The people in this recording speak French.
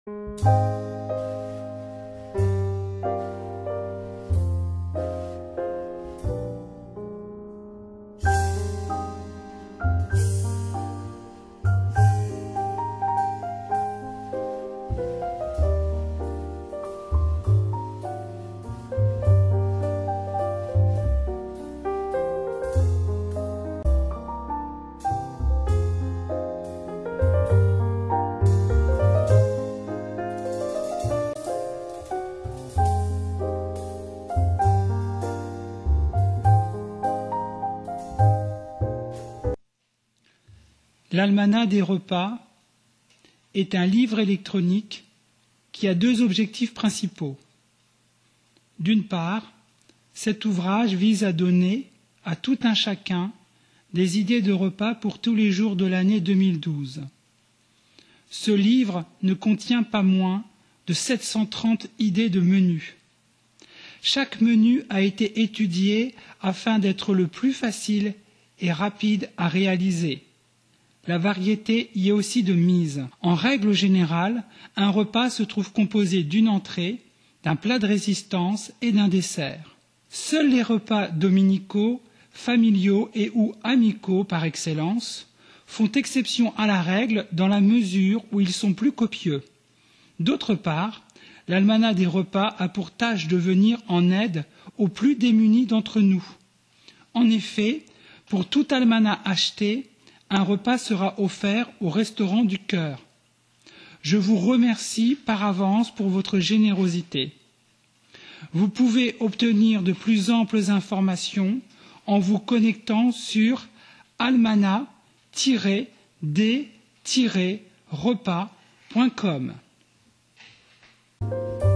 L'Almanach des repas est un livre électronique qui a deux objectifs principaux. D'une part, cet ouvrage vise à donner à tout un chacun des idées de repas pour tous les jours de l'année 2012. Ce livre ne contient pas moins de 730 idées de menus. Chaque menu a été étudié afin d'être le plus facile et rapide à réaliser. La variété y est aussi de mise. En règle générale, un repas se trouve composé d'une entrée, d'un plat de résistance et d'un dessert. Seuls les repas dominicaux, familiaux et ou amicaux par excellence font exception à la règle dans la mesure où ils sont plus copieux. D'autre part, l'Almanach des repas a pour tâche de venir en aide aux plus démunis d'entre nous. En effet, pour tout almanach acheté, un repas sera offert au restaurant du cœur. Je vous remercie par avance pour votre générosité. Vous pouvez obtenir de plus amples informations en vous connectant sur almanach-des-repas.com.